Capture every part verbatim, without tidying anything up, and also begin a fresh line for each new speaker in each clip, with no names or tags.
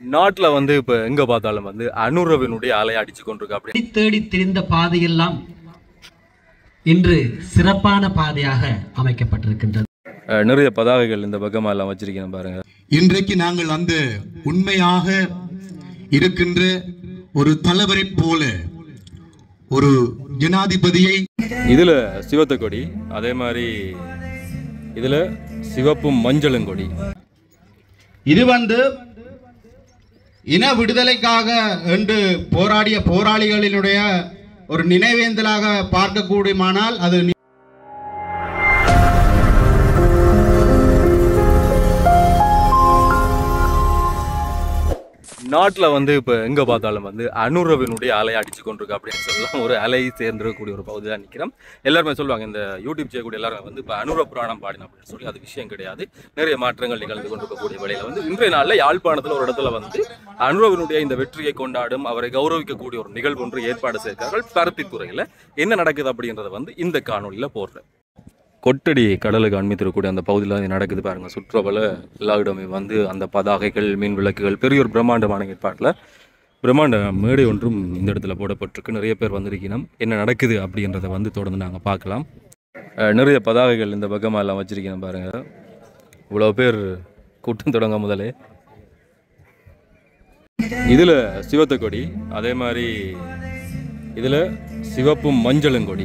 நாட்டில் வந்து இப்போ எங்கே பார்த்தாலும் வந்து அனுரவினுடைய அலை அடிச்சு கொண்டிருக்கு. அப்படி
தேடி திரிந்த பாதையெல்லாம் இன்று சிறப்பான பாதையாக அமைக்கப்பட்டிருக்கின்றது.
நிறைய பதாகைகள் இந்த பக்கமாக எல்லாம் வச்சிருக்கேன் பாருங்க.
இன்றைக்கு நாங்கள் அந்த உண்மையாக இருக்கின்ற ஒரு தலைவரை போல ஒரு ஜனாதிபதியை,
இதுல சிவத்த கொடி, அதே மாதிரி இதுல சிவப்பும் மஞ்சளும் கொடி.
இது வந்து இன விடுதலைக்காக என்று போராடிய போராளிகளினுடைய ஒரு நினைவேந்தலாக பார்க்கக்கூடியமானால் அது
நாட்டில் வந்து இப்போ எங்கே பார்த்தாலும் வந்து அனுரவினுடைய அலை அடிச்சு கொண்டிருக்கு அப்படின்னு சொல்லலாம். ஒரு அலை சேர்ந்துருக்கக்கூடிய ஒரு பகுதி தான் நிற்கிறோம். எல்லாருமே சொல்லுவாங்க, இந்த யூடியூப் செய்யக்கூடிய எல்லாருமே வந்து இப்போ அனுர புராணம் பாடின அப்படின்னு சொல்லி. அது விஷயம் கிடையாது. நிறைய மாற்றங்கள் நிகழ்ந்து கொண்டிருக்கக்கூடிய வேளையில் வந்து இன்றைய நாளில் யாழ்ப்பாணத்தில் ஒரு இடத்துல வந்து அனுரவினுடைய இந்த வெற்றியை கொண்டாடும், அவரை கௌரவிக்கக்கூடிய ஒரு நிகழ்வு ஒன்று ஏற்பாடு செய்கிறார்கள். பருத்தித்துறையில் என்ன நடக்குது அப்படின்றத வந்து இந்த காணொலியில் போடுறேன். கொட்டடி கடலுக்கு அண்மித்திருக்கக்கூடிய அந்த பகுதியில் நடக்குது பாருங்க. சுற்றுவல எல்லா இடமே வந்து அந்த பதாகைகள், மீன் விளக்குகள், பெரிய ஒரு பிரம்மாண்டமான ஏற்பாட்டில் பிரம்மாண்ட மேடை ஒன்றும் இந்த இடத்துல போடப்பட்டிருக்கு. நிறைய பேர் வந்திருக்கணும். என்ன நடக்குது அப்படின்றத வந்து தொடர்ந்து நாங்கள் பார்க்கலாம். நிறைய பதாகைகள் இந்த பக்கமாக எல்லாம் வச்சிருக்கணும் பாருங்க. இவ்வளோ பேர் கூட்டம் தொடங்க முதலே. இதில் சிவத்த கொடி, அதே மாதிரி இதில் சிவப்பும் மஞ்சளும் கொடி.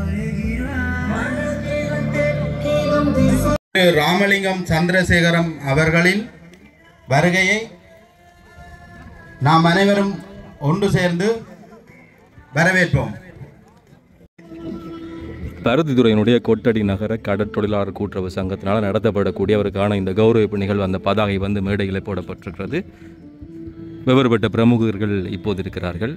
ராமலிங்கம் சந்திரசேகரம் அவர்களின் வருகையை நாம் அனைவரும் ஒன்று சேர்ந்து வரவேற்போம்.
பருத்தித்துறையினுடைய கொட்டடி நகர கடற்தொழிலாளர் கூட்டுறவு சங்கத்தினால் நடத்தப்படக்கூடிய அவருக்கான இந்த கௌரவிப்பு நிகழ்வு அந்த பதாகை வந்து மேடைகளை போடப்பட்டிருக்கிறது. வெவ்வேறுபட்ட பிரமுகர்கள் இப்போது இருக்கிறார்கள்.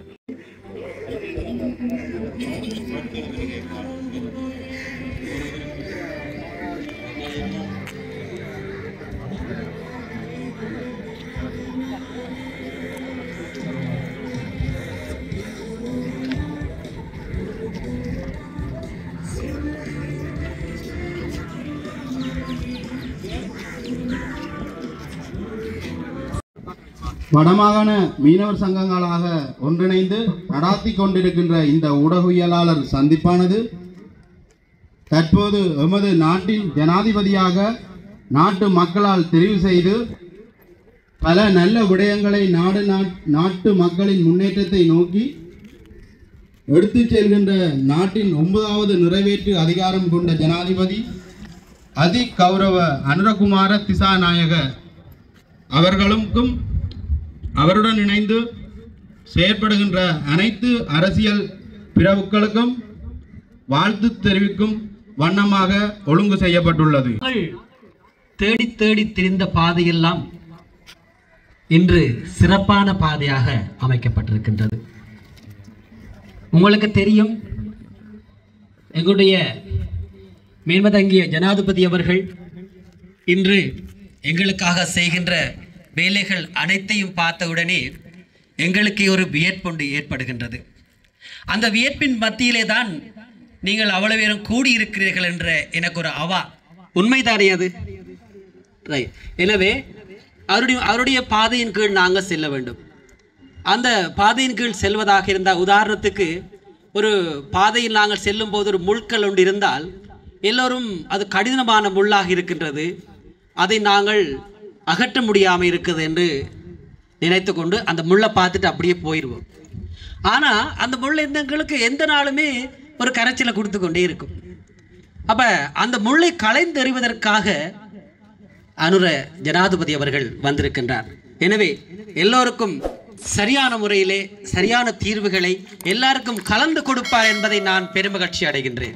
வடமாகாண மீனவர் சங்கங்களாக ஒன்றிணைந்து நடாத்தி கொண்டிருக்கின்ற இந்த ஊடகவியலாளர் சந்திப்பானது தற்போது எமது நாட்டின் ஜனாதிபதியாக நாட்டு மக்களால் தெரிவு செய்து பல நல்ல விடயங்களை நாடு நாட்டு மக்களின் முன்னேற்றத்தை நோக்கி எடுத்துச் செல்கின்ற நாட்டின் ஒன்பதாவது நிறைவேற்று அதிகாரம் கொண்ட ஜனாதிபதி அதி கௌரவ அனுரகுமார திசாநாயக அவர்களுக்கும் அவருடன் இணைந்து செயற்படுகின்ற அனைத்து அரசியல் பிரிவுகளுக்கும் வாழ்த்து தெரிவிக்கும் வண்ணமாக ஒழுங்கு செய்யப்பட்டுள்ளது.
தேடி தேடி திரிந்த பாதையெல்லாம் இன்று சிறப்பான பாதையாக அமைக்கப்பட்டிருக்கின்றது. உங்களுக்கு தெரியும், எங்களுடைய மேன்மதங்கிய ஜனாதிபதி அவர்கள் இன்று எங்களுக்காக செய்கின்ற வேலைகள் அனைத்தையும் பார்த்தவுடனே எங்களுக்கு ஒரு வியற்பொண்டு ஏற்படுகின்றது. அந்த வியப்பின் மத்தியிலே தான் நீங்கள் அவ்வளவு பேரும் கூடியிருக்கிறீர்கள் என்ற எனக்கு ஒரு அவா. உண்மைதானே அது? ரைட். எனவே அவருடைய அவருடைய பாதையின் கீழ் நாங்கள் செல்ல வேண்டும். அந்த பாதையின் கீழ் செல்வதாக இருந்தால், உதாரணத்துக்கு ஒரு பாதையில் நாங்கள் செல்லும் போது ஒரு முள்கள் ஒன்று இருந்தால் எல்லோரும் அது கடினமான முள்ளாக இருக்கின்றது, அதை நாங்கள் அகற்ற முடியாமல் இருக்குது என்று நினைத்து கொண்டு அந்த முள்ளை பார்த்துட்டு அப்படியே போயிடுவோம். ஆனால் அந்த முள் எங்களுக்கு எந்த நாளுமே ஒரு கரைச்சலை கொடுத்து கொண்டே இருக்கும். அப்போ அந்த முள்ளை களைந்தெறிவதற்காக அனுர ஜனாதிபதி அவர்கள் வந்திருக்கின்றார். எனவே எல்லோருக்கும் சரியான முறையிலே சரியான தீர்வுகளை எல்லாருக்கும் கலந்து கொடுப்பார் என்பதை நான் பெருமகிழ்ச்சி அடைகின்றேன்.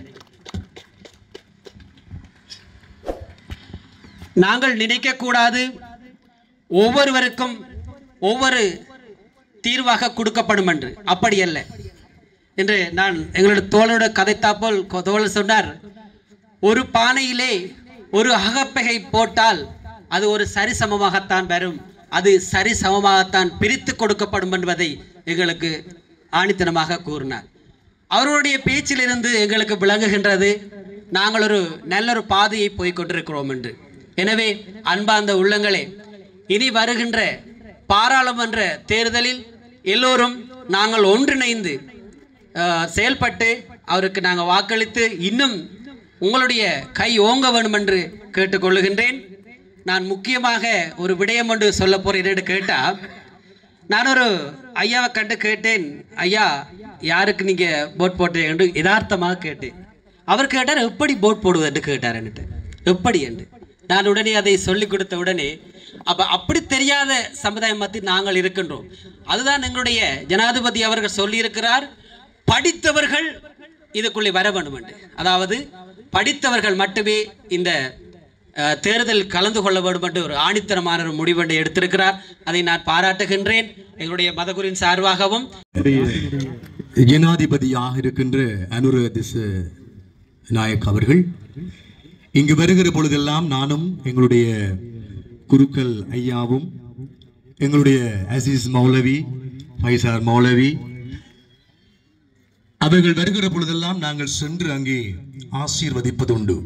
நாங்கள் நினைக்கக்கூடாது ஒவ்வொருவருக்கும் ஒவ்வொரு தீர்வாக கொடுக்கப்படும் என்று. அப்படி அல்ல. என்று நான் எங்களுடைய தோழரோட கதைத்தாப்போல் தோழர் சொன்னார், ஒரு பானையிலே ஒரு அகப்பகை போட்டால் அது ஒரு சரிசமமாகத்தான் வரும், அது சரிசமமாகத்தான் பிரித்து கொடுக்கப்படும் என்பதை எங்களுக்கு ஆணித்தனமாக கூறினார். அவருடைய பேச்சிலிருந்து எங்களுக்கு விளங்குகின்றது நாங்கள் ஒரு நல்ல ஒரு பாதையை போய்கொண்டிருக்கிறோம் என்று. எனவே அன்பார்ந்த உள்ளங்களே, இனி வருகின்ற பாராளுமன்ற தேர்தலில் எல்லோரும் நாங்கள் ஒன்றிணைந்து செயல்பட்டு அவருக்கு நாங்கள் வாக்களித்து இன்னும் உங்களுடைய கை ஓங்க வேண்டும் என்று கேட்டுக்கொள்ளுகின்றேன். நான் முக்கியமாக ஒரு விடயம் ஒன்று சொல்ல போறேன் என்று கேட்டால், நான் ஒரு ஐயாவை கண்டு கேட்டேன், ஐயா யாருக்கு நீங்க போட் போட்டீங்க என்று யதார்த்தமாக கேட்டேன். அவர் கேட்டார் எப்படி போட் போடுவது என்று கேட்டார் என்று, எப்படி என்று. நான் உடனே அதை சொல்லிக் கொடுத்த உடனே அப்ப அப்படி தெரியாத சமுதாயம் பற்றி நாங்கள் இருக்கின்றோம். அதுதான் எங்களுடைய ஜனாதிபதி அவர்கள் சொல்லியிருக்கிறார், படித்தவர்கள் இதுக்குள்ளே வர வேண்டும் என்று. அதாவது படித்தவர்கள் மட்டுமே இந்த தேர்தல் கலந்து கொள்ள வேண்டும் என்று ஒரு ஆணித்தரமான ஒரு முடிவென்று எடுத்திருக்கிறார். அதை நான் பாராட்டுகின்றேன். எங்களுடைய மதகுரின் சார்பாகவும்
ஜனாதிபதியாக இருக்கின்ற அனுர திசாநாயக்க அவர்கள் இங்கு வருகிற பொழுதெல்லாம் நானும் எங்களுடைய குருக்கள் ஐயாவும் எங்களுடைய அசீஸ் மௌலவி ஃபைசார் மௌலவி அவர்கள் வருகிற பொழுதெல்லாம் நாங்கள் சென்று அங்கே ஆசீர்வதிப்பது உண்டு.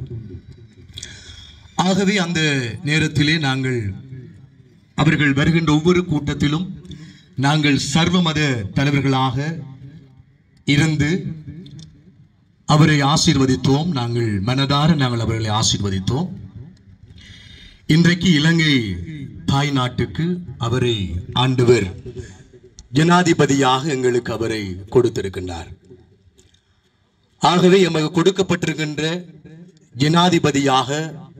ஆகவே அந்த நேரத்திலே நாங்கள் அவர்கள் வருகின்ற ஒவ்வொரு கூட்டத்திலும் நாங்கள் சர்வ மத தலைவர்களாக இருந்து அவரை ஆசீர்வதித்தோம். நாங்கள் மனதார நாங்கள் அவர்களை ஆசீர்வதித்தோம். இன்றைக்கு இலங்கை தாய் நாட்டுக்கு அவரை ஆண்டவர் ஜனாதிபதியாக எங்களுக்கு அவரை கொடுத்திருக்கின்றார். ஆகவே எமக்கு கொடுக்கப்பட்டிருக்கின்ற ஜனாதிபதியாக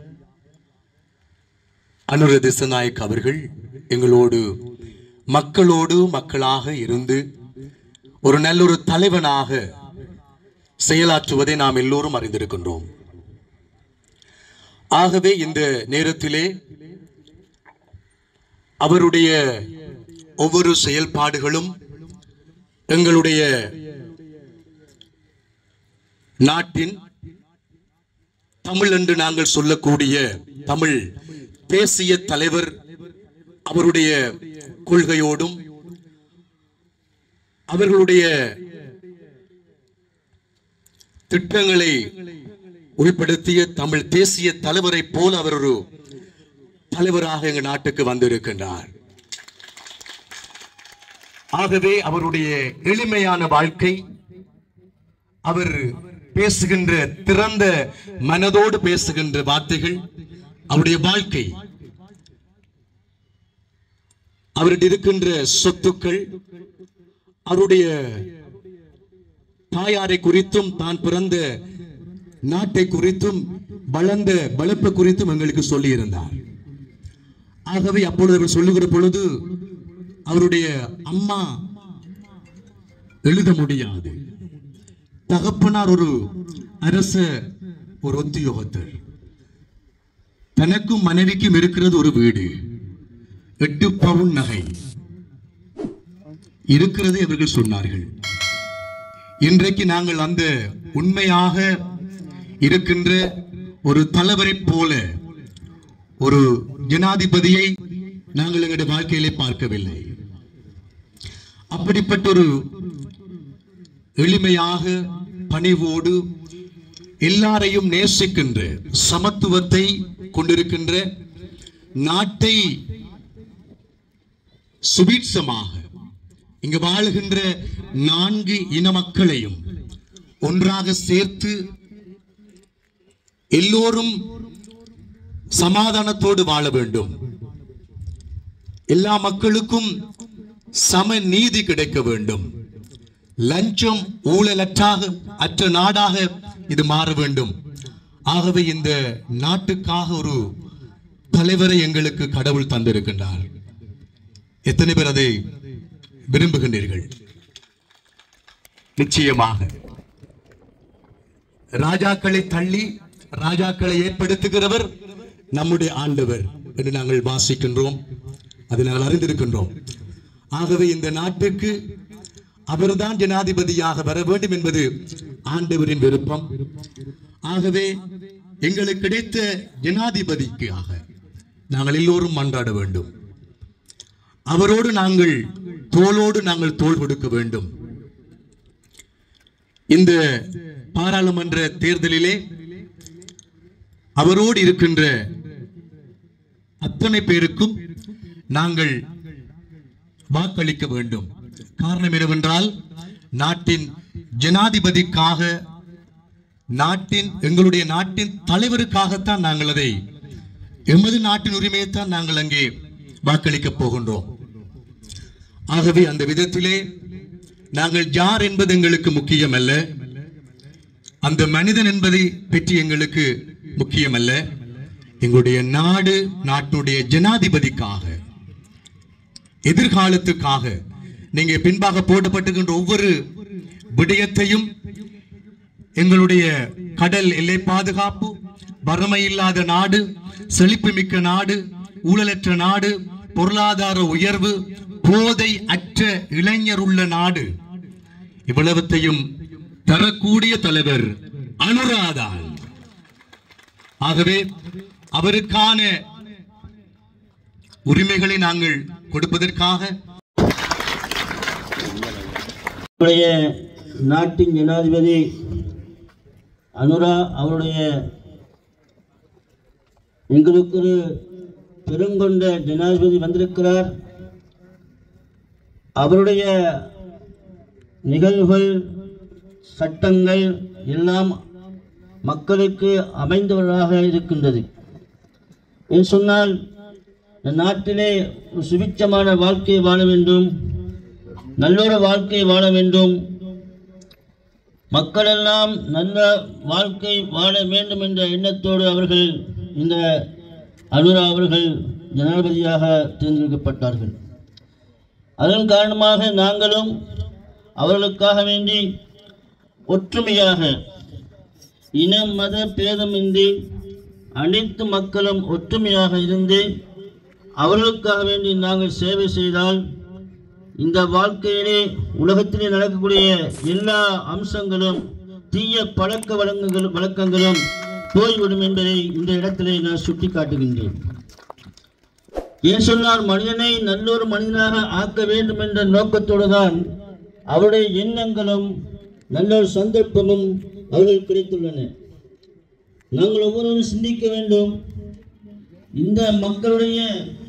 அனுர திசாநாயக்க அவர்கள் எங்களோடு மக்களோடு மக்களாக இருந்து ஒரு நல்லொரு தலைவனாக செயலாற்றுவதை நாம் எல்லோரும் அறிந்திருக்கின்றோம். ஆகவே இந்த நேரத்திலே அவருடைய ஒவ்வொரு செயல்பாடுகளும் எங்களுடைய நாட்டின் தமிழ் என்று நாங்கள் சொல்லக்கூடிய தமிழ் தேசிய தலைவர் அவருடைய கொள்கையோடும் அவர்களுடைய திட்டங்களை உள்படுத்திய தமிழ் தேசிய தலைவரை போல அவர் ஒரு தலைவராக எங்கள் நாட்டுக்கு வந்திருக்கின்றார். ஆகவே அவருடைய எளிமையான வாழ்க்கை, அவர் பேசுகின்ற திறந்த மனதோடு பேசுகின்ற வார்த்தைகள், அவருடைய வாழ்க்கை, அவருடைய இருக்கின்ற சொத்துக்கள், அவருடைய தாயாரை குறித்தும் தான் பிறந்த நாட்டை குறித்தும் வளர்ந்த வளர்ப்பு குறித்தும் எங்களுக்கு சொல்லி இருந்தார். ஆகவே அப்பொழுது அவர் சொல்லுகிற பொழுது அவருடைய அம்மா எழுத முடியாது, தகப்பனார் ஒரு அரச ஒரு உத்தியோகத்தர், தனக்கும் மனைவிக்கும் இருக்கிறது ஒரு வீடு, எட்டு பவுன் நகை இருக்கிறது இவர்கள் சொன்னார்கள். இன்றைக்கு நாங்கள் அந்த உண்மையாக இருக்கின்ற ஒரு தலைவரை போல ஒரு ஜனாதிபதியை நாங்கள் எங்களுடைய வாழ்க்கையிலே பார்க்கவில்லை. அப்படிப்பட்ட ஒரு எளிமையாக பணிவோடு எல்லாரையும் நேசிக்கின்ற சமத்துவத்தை கொண்டிருக்கின்ற நாட்டை சுபீட்சமாக இங்கு வாழுகின்ற நான்கு இன மக்களையும் ஒன்றாக சேர்த்து எல்லோரும் சமாதானத்தோடு வாழ வேண்டும், எல்லா மக்களுக்கும் சம நீதி கிடைக்க வேண்டும், லஞ்சம் ஊழலற்றாக அற்ற நாடாக இது மாற வேண்டும். ஆகவே இந்த நாட்டுக்காக ஒரு தலைவரை எங்களுக்கு கடவுள் தந்திருக்கின்றார். எத்தனை பேர் அதை விரும்புகின்றீர்கள்? நிச்சயமாக ராஜாக்களை தள்ளி ராஜாக்களை ஏற்படுத்துகிறவர் நம்முடைய ஆண்டவர் என்று நாங்கள் வாசிக்கின்றோம், அதை நாங்கள் அறிந்திருக்கின்றோம். ஆகவே இந்த நாட்டுக்கு அவர்தான் ஜனாதிபதியாக வர வேண்டும் என்பது ஆண்டவரின் விருப்பம். ஆகவே எங்களுக்கு கிடைத்த ஜனாதிபதிக்காக நாங்கள் எல்லோரும் மன்றாட வேண்டும். அவரோடு நாங்கள் தோளோடு நாங்கள் தோள் கொடுக்க வேண்டும். இந்த பாராளுமன்ற தேர்தலிலே அவரோடு இருக்கின்ற அத்தனை பேருக்கும் நாங்கள் வாக்களிக்க வேண்டும். காரணம் என்னவென்றால் நாட்டின் ஜனாதிபதிக்காக, நாட்டின் எங்களுடைய நாட்டின் தலைவருக்காகத்தான் நாங்கள் அதை, எமது நாட்டின் உரிமையைத்தான் நாங்கள் அங்கே வாக்களிக்க போகின்றோம். ஆகவே அந்த விதத்திலே நாங்கள் யார் என்பது எங்களுக்கு முக்கியம் அல்ல, அந்த மனிதன் என்பதை பற்றி எங்களுக்கு முக்கியம் அல்ல. எங்களுடைய நாடு, நாட்டுடைய ஜனாதிபதிக்காக, எதிர்காலத்துக்காக நீங்க பின்பாக போடப்பட்டுகின்ற ஒவ்வொரு விடயத்தையும், எங்களுடைய கடல் எல்லை பாதுகாப்பு, வறுமை இல்லாத நாடு, செழிப்பு மிக்க நாடு, ஊழலற்ற நாடு, பொருளாதார உயர்வு, போதை அற்ற இளைஞர் உள்ள நாடு, இவ்வளவத்தையும் தரக்கூடிய தலைவர் அனுராதான். ஆகவே அவருக்கான உரிமைகளை நாங்கள் கொடுப்பதற்காக
நாட்டின் ஜனாதிபதி அனுரா அவருடைய எங்களுக்கு ஒரு பெருங்கொண்ட ஜனாதிபதி வந்திருக்கிறார். அவருடைய நிகழ்வுகள், சட்டங்கள் எல்லாம் மக்களுக்கு அமைந்தவர்களாக இருக்கின்றது. என்று சொன்னால் இந்த நாட்டிலே ஒரு சுபிட்சமான வாழ்க்கையை வாழ வேண்டும், நல்லொரு வாழ்க்கை வாழ வேண்டும், மக்களெல்லாம் நல்ல வாழ்க்கை வாழ வேண்டும் என்ற எண்ணத்தோடு அவர்கள் இந்த அனுரா அவர்கள் ஜனாதிபதியாக தேர்ந்தெடுக்கப்பட்டார்கள். அதன் காரணமாக நாங்களும் அவர்களுக்காக வேண்டி ஒற்றுமையாக, இன மத பேதமின்றி அனைத்து மக்களும் ஒற்றுமையாக இருந்து அவர்களுக்காக வேண்டி நாங்கள் சேவை செய்தால் இந்த வாழ்க்கையிலே உலகத்திலே நடக்கக்கூடிய எல்லா அம்சங்களும், தீய பழக்க வழக்கங்களும் வழக்கங்களும் போய்விடும் என்பதை இந்த இடத்திலே நான் சுட்டி காட்டுகின்றேன். ஏன் சொன்னால் மனிதனை நல்லொரு மனிதனாக ஆக்க வேண்டும் என்ற நோக்கத்தோடு தான் அவருடைய எண்ணங்களும் நல்லொரு சந்தர்ப்பமும் அவர்கள் கிடைத்துள்ளன. நாங்கள் ஒவ்வொருவரும் சிந்திக்க வேண்டும். இந்த மக்களுடைய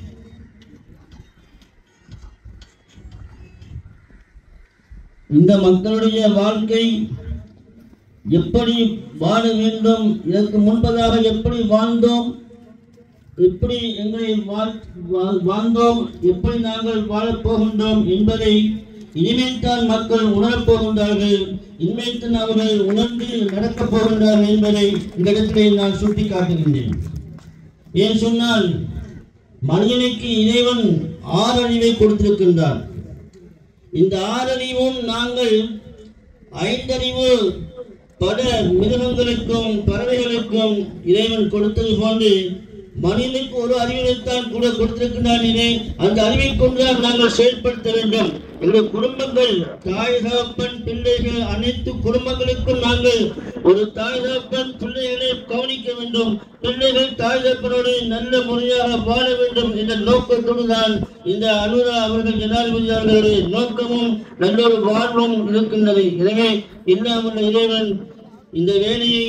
இந்த மக்களுடைய வாழ்க்கை எப்படி வாழ வேண்டும், இதற்கு முன்பதாக எப்படி வாழ்ந்தோம், எப்படி எங்களை வாழ்ந்தோம், எப்படி நாங்கள் வாழப்போகின்றோம் என்பதை இனிமேல் தான் மக்கள் உணரப்போகின்றார்கள். இனிமேல் தான் அவர்கள் உணர்ந்து நடக்கப் போகின்றார்கள் என்பதை இந்த இடத்திலே நான் சுட்டி காட்டுகின்றேன். ஏன் சொன்னால் மனிதனுக்கு இறைவன் ஆறறிவை கொடுத்திருக்கின்றார். இந்த ஆறறிவும் நாங்கள் ஐந்தறிவு பல மிருகங்களுக்கும் பறவைகளுக்கும் இறைவன் கொடுத்தது போன்று மனிதனுக்கு ஒரு அறிவைத்தான் கூட கொடுத்திருக்கின்றானே, அந்த அறிவை கொண்டுதான் நாங்கள் செயல்படுத்த வேண்டும். எங்களுடைய குடும்பங்கள், தாய் தகப்பன் பிள்ளைகள், அனைத்து குடும்பங்களுக்கும் நாங்கள் ஒரு தாய் தகப்பன் பிள்ளைகளை கவனிக்க வேண்டும். பிள்ளைகள் தாய் தகப்பனோடு நல்ல முறையாக வாழ வேண்டும் என்ற நோக்கத்தோடு தான் இந்த அனுரா அவர்கள் ஜனாதிபதி அவர்களுடைய நோக்கமும் நல்லொரு வாழ்வும் இருக்கின்றது. எனவே இல்லாமல் இறைவன் இந்த வேலையை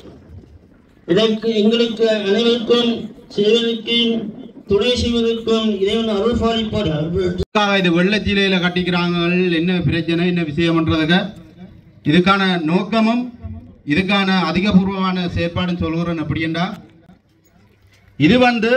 இதற்கு எங்களுக்கு அனைவருக்கும் செய்வதற்கும் துணை செய்வதற்கும் இறைவன் அருள் பாலிப்பார்.
இது வெள்ளச்சீலையில கட்டிக்கிறாங்க, என்ன பிரச்சனை, என்ன விஷயம்ன்றதுக்கு இதுக்கான நோக்கமும் இதுக்கான அதிகபூர்வமான செயற்பாடும் சொல்கிறேன். அப்படின்னா இது வந்து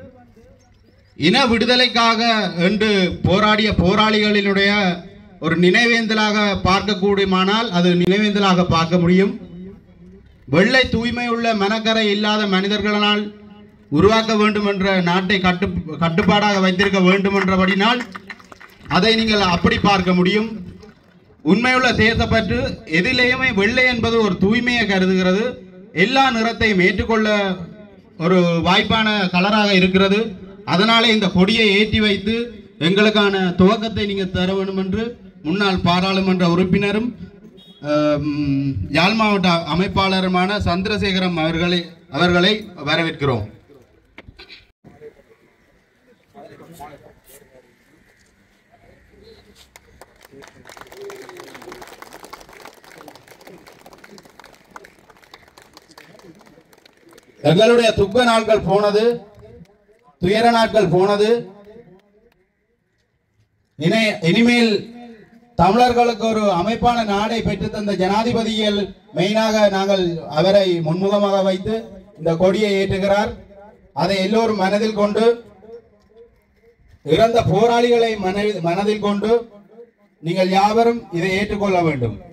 இன விடுதலைக்காக என்று போராடிய போராளிகளினுடைய ஒரு நினைவேந்தலாக பார்க்கக்கூடியமானால் அது நினைவேந்தலாக பார்க்க முடியும். வெள்ளை தூய்மை உள்ள மனக்கரை இல்லாத மனிதர்களால் உருவாக்க வேண்டும் என்ற நாட்டை கட்டு கட்டுப்பாடாக வைத்திருக்க வேண்டும் என்றபடினால் அதை நீங்கள் அப்படி பார்க்க முடியும். உண்மையுள்ள தேசப்பற்று எதிலேயுமே வெள்ளை என்பது ஒரு தூய்மையை கருதுகிறது. எல்லா நிறத்தையும் ஏற்றுக்கொள்ள ஒரு வாய்ப்பான கலராக இருக்கிறது. அதனாலே இந்த கொடியை ஏற்றி வைத்து எங்களுக்கான துவக்கத்தை நீங்கள் தர வேண்டும் என்று முன்னாள் பாராளுமன்ற உறுப்பினரும் யாழ் மாவட்ட அமைப்பாளருமான சந்திரசேகரம் அவர்களை அவர்களை வரவேற்கிறோம். எங்களுடைய துக்க நாட்கள் போனது, துயர நாட்கள் போனது. இனி இனிமேல் தமிழர்களுக்கு ஒரு அமைப்பான நாடை பெற்றுத்தந்த ஜனாதிபதிகள் மெயினாக நாங்கள் அவரை முன்முகமாக வைத்து இந்த கொடியை ஏற்றுகிறார். அதை எல்லோரும் மனதில் கொண்டு இறந்த போராளிகளை மனதில் கொண்டு நீங்கள் யாவரும் இதை ஏற்றுக்கொள்ள வேண்டும்.